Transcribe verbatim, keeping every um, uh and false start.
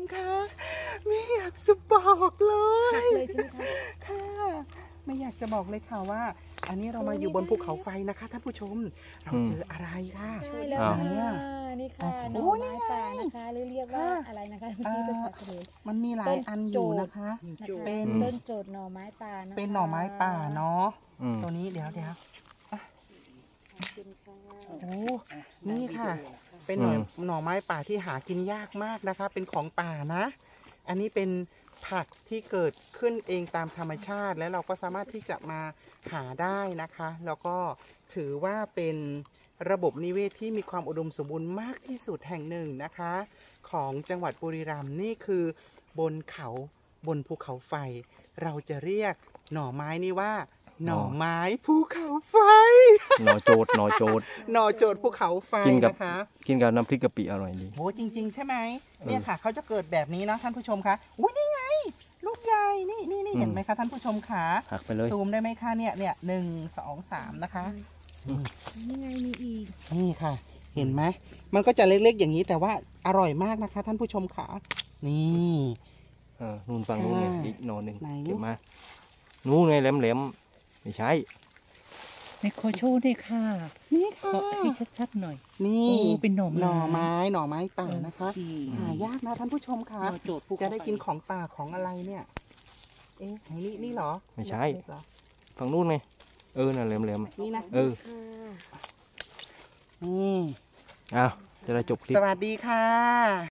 ค่ะไม่อยากจะบอกเลยเลยใช่ไหมคะค่ะไม่อยากจะบอกเลยค่ะว่าอันนี้เรามาอยู่บนภูเขาไฟนะคะท่านผู้ชมเราเจออะไรค่ะใช่แล้วค่ะนี่ค่ะหน่อไม้ป่านะคะหรือเรียกว่าอะไรนะคะที่ภาษาเขมรมันมีหลายอันอยู่นะคะเป็นต้นโจดหน่อไม้ป่านะเป็นหน่อไม้ป่าเนาะตัวนี้เดี๋ยวเดี๋ยวโอ้นี่ค่ะเป็นหน่อหน่อไม้ป่าที่หากินยากมากนะคะเป็นของป่านะอันนี้เป็นผักที่เกิดขึ้นเองตามธรรมชาติและเราก็สามารถที่จะมาหาได้นะคะแล้วก็ถือว่าเป็นระบบนิเวศที่มีความอุดมสมบูรณ์มากที่สุดแห่งหนึ่งนะคะของจังหวัดบุรีรัมย์นี่คือบนเขาบนภูเขาไฟเราจะเรียกหน่อไม้นี่ว่าหน่อไม้ภูเขาไฟหน่อโจดหน่อโจดหน่อโจดภูเขาไฟนะคะกินกับน้ำพริกกะปิอร่อยดีโอ้จริงๆใช่ไหมเนี่ยค่ะเขาจะเกิดแบบนี้นะท่านผู้ชมคะอุ้ยนี่ไงลูกใหญ่นี่นี่นี่เห็นไหมคะท่านผู้ชมคะหักไปเลยซูมได้ไหมคะเนี่ยเนี่ยหนึ่งสองสามนะคะนี่ไงมีอีกนี่ค่ะเห็นไหมมันก็จะเล็กๆอย่างนี้แต่ว่าอร่อยมากนะคะท่านผู้ชมค่ะนี่เออนู่นฟังนู่นเนี่ยอีกหน่อหนึ่งเก็บมานู่นไงแหลมๆไม่ใช่ในโคชูนี่ค่ะนี่ค่ะให้ชัดๆหน่อยนี่เป็นหน่อไม้หน่อไม้หน่อไม้ป่านะคะหายากนะท่านผู้ชมค่ะจะได้กินของป่าของอะไรเนี่ยเอ๊ะนี่นี่เหรอไม่ใช่ฝั่งนู่นไงเออน่ะแหลมๆนี่นะเออนี่อ้าวจะได้จบคลิปสวัสดีค่ะ